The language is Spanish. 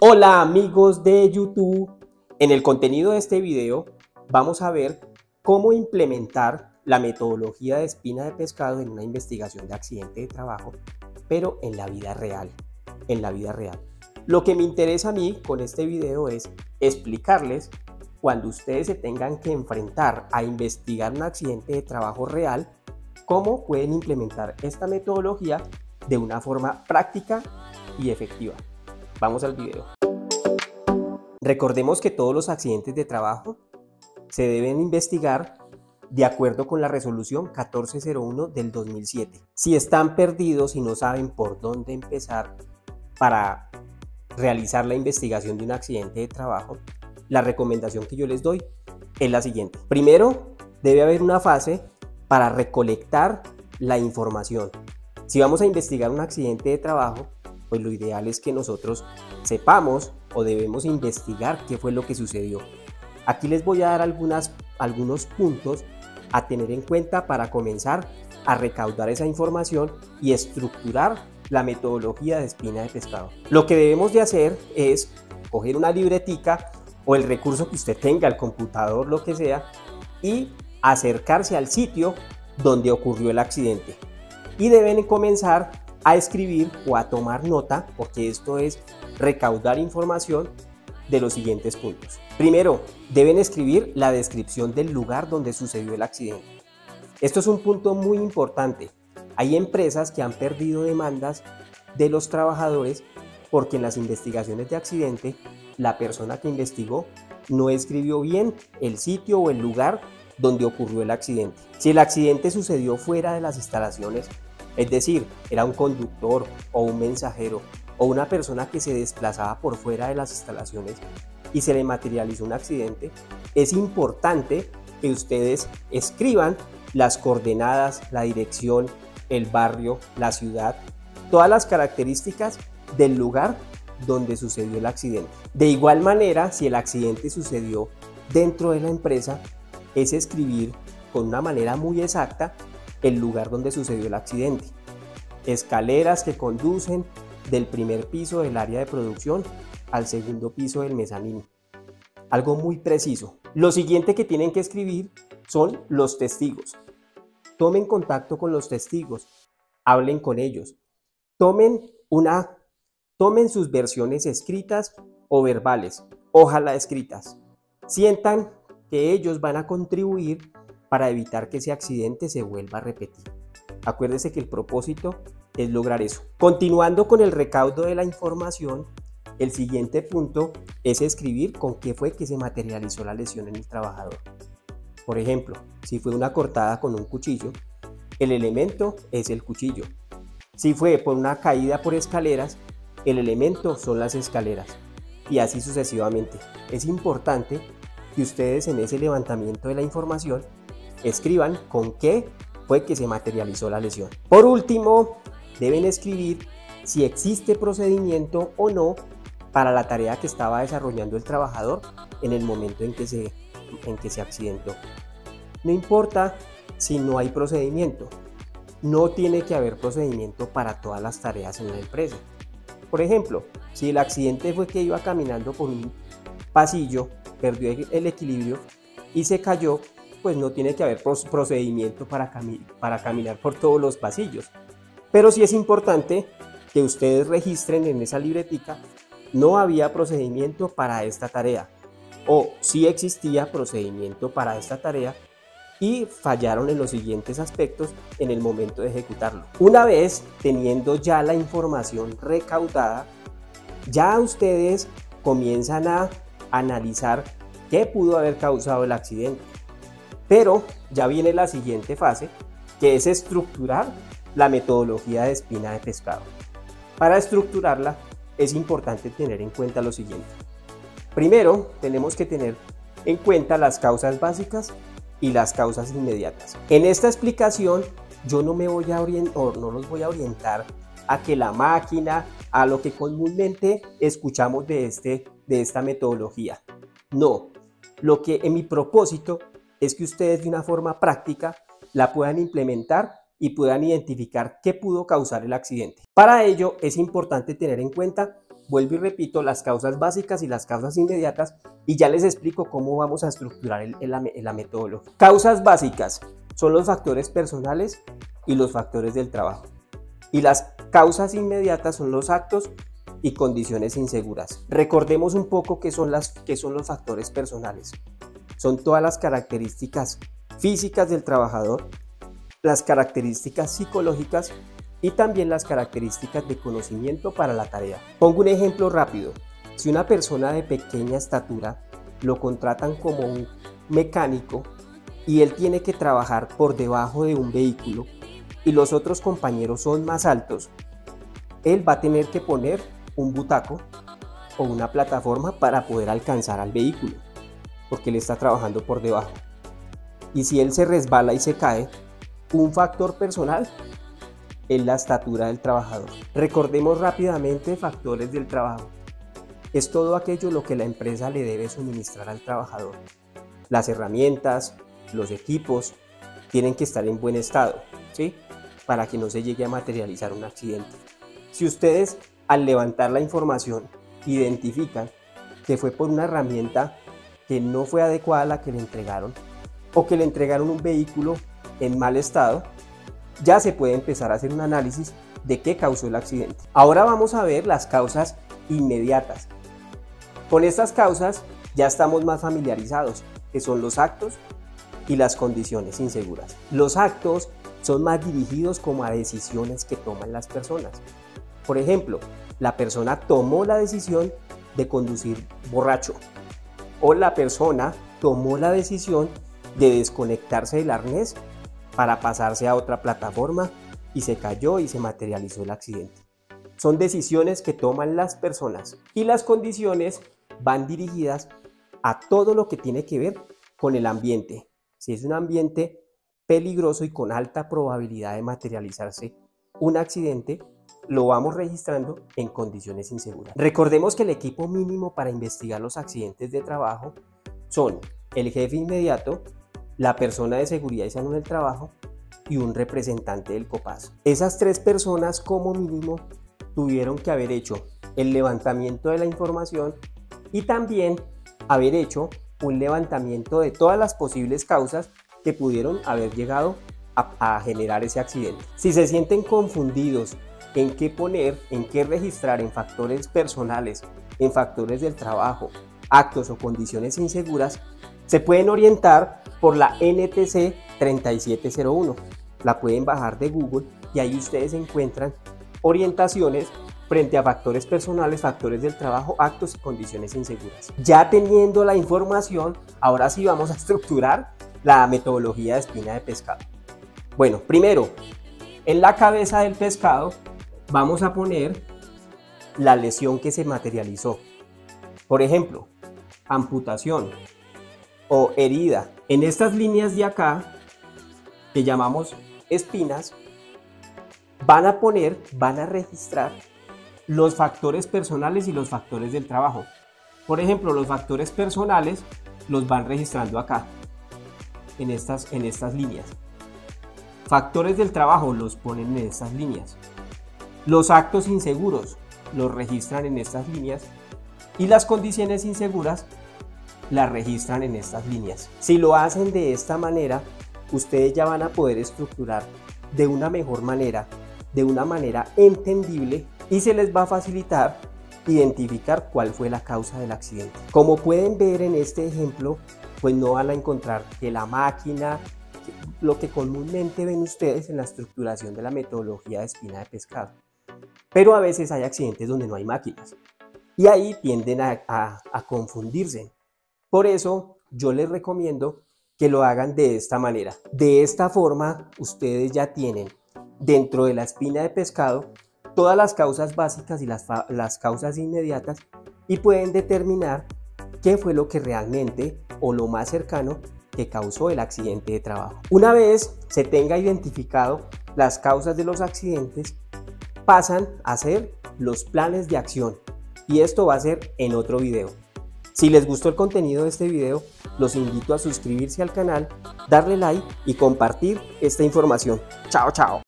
Hola amigos de YouTube, en el contenido de este video vamos a ver cómo implementar la metodología de espina de pescado en una investigación de accidente de trabajo, pero en la vida real, Lo que me interesa a mí con este video es explicarles cuando ustedes se tengan que enfrentar a investigar un accidente de trabajo real, cómo pueden implementar esta metodología de una forma práctica y efectiva. Vamos al video. Recordemos que todos los accidentes de trabajo se deben investigar de acuerdo con la resolución 1401 del 2007. Si están perdidos y no saben por dónde empezar para realizar la investigación de un accidente de trabajo, la recomendación que yo les doy es la siguiente. Primero, debe haber una fase para recolectar la información. Si vamos a investigar un accidente de trabajo, pues lo ideal es que nosotros sepamos o debemos investigar qué fue lo que sucedió. Aquí les voy a dar algunos puntos a tener en cuenta para comenzar a recaudar esa información y estructurar la metodología de espina de pescado. Lo que debemos de hacer es coger una libretica o el recurso que usted tenga, el computador, lo que sea, y acercarse al sitio donde ocurrió el accidente. Y deben comenzar a escribir o a tomar nota, porque esto es recaudar información de los siguientes puntos. Primero, deben escribir la descripción del lugar donde sucedió el accidente. Esto es un punto muy importante. Hay empresas que han perdido demandas de los trabajadores porque en las investigaciones de accidente la persona que investigó no escribió bien el sitio o el lugar donde ocurrió el accidente. Si el accidente sucedió fuera de las instalaciones, es decir, era un conductor o un mensajero o una persona que se desplazaba por fuera de las instalaciones y se le materializó un accidente, es importante que ustedes escriban las coordenadas, la dirección, el barrio, la ciudad, todas las características del lugar donde sucedió el accidente. De igual manera, si el accidente sucedió dentro de la empresa, es escribir con una manera muy exacta el lugar donde sucedió el accidente. Escaleras que conducen del primer piso del área de producción al segundo piso del mezanín. Algo muy preciso. Lo siguiente que tienen que escribir son los testigos. Tomen contacto con los testigos, hablen con ellos, tomen sus versiones escritas o verbales, ojalá escritas. Sientan que ellos van a contribuir para evitar que ese accidente se vuelva a repetir. Acuérdese que el propósito es lograr eso. Continuando con el recaudo de la información, el siguiente punto es escribir con qué fue que se materializó la lesión en el trabajador. Por ejemplo, si fue una cortada con un cuchillo, el elemento es el cuchillo. Si fue por una caída por escaleras, el elemento son las escaleras. Y así sucesivamente. Es importante que ustedes en ese levantamiento de la información escriban con qué fue que se materializó la lesión. Por último, deben escribir si existe procedimiento o no para la tarea que estaba desarrollando el trabajador en el momento en que se accidentó. No importa si no hay procedimiento, no tiene que haber procedimiento para todas las tareas en la empresa. Por ejemplo, si el accidente fue que iba caminando por un pasillo, perdió el equilibrio y se cayó, pues no tiene que haber procedimiento para caminar por todos los pasillos. Pero sí es importante que ustedes registren en esa libretica, no había procedimiento para esta tarea, o sí existía procedimiento para esta tarea y fallaron en los siguientes aspectos en el momento de ejecutarlo. Una vez teniendo ya la información recaudada, ya ustedes comienzan a analizar qué pudo haber causado el accidente. Pero ya viene la siguiente fase, que es estructurar la metodología de espina de pescado. Para estructurarla es importante tener en cuenta lo siguiente. Primero, tenemos que tener en cuenta las causas básicas y las causas inmediatas. En esta explicación yo no los voy a orientar a que la máquina, a lo que comúnmente escuchamos de esta metodología. No, lo que en mi propósito es que ustedes de una forma práctica la puedan implementar y puedan identificar qué pudo causar el accidente. Para ello es importante tener en cuenta vuelvo y repito, las causas básicas y las causas inmediatas, y ya les explico cómo vamos a estructurar la metodología. Causas básicas son los factores personales y los factores del trabajo. Y las causas inmediatas son los actos y condiciones inseguras. Recordemos un poco qué son los factores personales. Son todas las características físicas del trabajador, las características psicológicas y también las características de conocimiento para la tarea. Pongo un ejemplo rápido. Si una persona de pequeña estatura lo contratan como un mecánico y él tiene que trabajar por debajo de un vehículo y los otros compañeros son más altos, él va a tener que poner un butaco o una plataforma para poder alcanzar al vehículo, porque él está trabajando por debajo. Y si él se resbala y se cae, un factor personal es la estatura del trabajador. Recordemos rápidamente factores del trabajo. Es todo aquello lo que la empresa le debe suministrar al trabajador. Las herramientas, los equipos tienen que estar en buen estado, ¿sí? Para que no se llegue a materializar un accidente. Si ustedes al levantar la información identifican que fue por una herramienta que no fue adecuada a la que le entregaron o que le entregaron un vehículo en mal estado, ya se puede empezar a hacer un análisis de qué causó el accidente. Ahora vamos a ver las causas inmediatas. Con estas causas ya estamos más familiarizados, que son los actos y las condiciones inseguras. Los actos son más dirigidos como a decisiones que toman las personas. Por ejemplo, la persona tomó la decisión de conducir borracho, o la persona tomó la decisión de desconectarse del arnés para pasarse a otra plataforma y se cayó y se materializó el accidente. Son decisiones que toman las personas, y las condiciones van dirigidas a todo lo que tiene que ver con el ambiente. Si es un ambiente peligroso y con alta probabilidad de materializarse un accidente, lo vamos registrando en condiciones inseguras. Recordemos que el equipo mínimo para investigar los accidentes de trabajo son el jefe inmediato, la persona de seguridad y salud del trabajo y un representante del COPAS. Esas tres personas como mínimo tuvieron que haber hecho el levantamiento de la información y también haber hecho un levantamiento de todas las posibles causas que pudieron haber llegado a generar ese accidente. Si se sienten confundidos en qué poner, en qué registrar en factores personales, en factores del trabajo, actos o condiciones inseguras, se pueden orientar por la NTC 3701. La pueden bajar de Google y ahí ustedes encuentran orientaciones frente a factores personales, factores del trabajo, actos y condiciones inseguras. Ya teniendo la información, ahora sí vamos a estructurar la metodología de espina de pescado. Bueno, primero, en la cabeza del pescado vamos a poner la lesión que se materializó. Por ejemplo, amputación o herida. En estas líneas de acá, que llamamos espinas, van a registrar los factores personales y los factores del trabajo. Por ejemplo, los factores personales los van registrando acá, en estas líneas. Factores del trabajo los ponen en estas líneas. Los actos inseguros los registran en estas líneas y las condiciones inseguras las registran en estas líneas. Si lo hacen de esta manera, ustedes ya van a poder estructurar de una mejor manera, de una manera entendible, y se les va a facilitar identificar cuál fue la causa del accidente. Como pueden ver en este ejemplo, pues no van a encontrar que la máquina, lo que comúnmente ven ustedes en la estructuración de la metodología de espina de pescado. Pero a veces hay accidentes donde no hay máquinas y ahí tienden a confundirse. Por eso yo les recomiendo que lo hagan de esta manera. De esta forma ustedes ya tienen dentro de la espina de pescado todas las causas básicas y las causas inmediatas, y pueden determinar qué fue lo que realmente o lo más cercano que causó el accidente de trabajo. Una vez se tenga identificado las causas de los accidentes, pasan a hacer los planes de acción, y esto va a ser en otro video. Si les gustó el contenido de este video, los invito a suscribirse al canal, darle like y compartir esta información. Chao, chao.